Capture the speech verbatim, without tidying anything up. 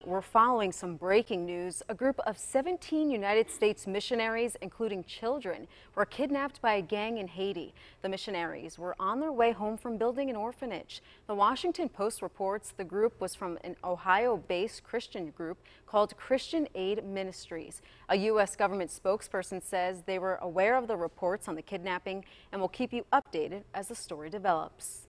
We're following some breaking news. A group of seventeen United States missionaries, including children, were kidnapped by a gang in Haiti. The missionaries were on their way home from building an orphanage. The Washington Post reports the group was from an Ohio-based Christian group called Christian Aid Ministries. A U S government spokesperson says they were aware of the reports on the kidnapping and will keep you updated as the story develops.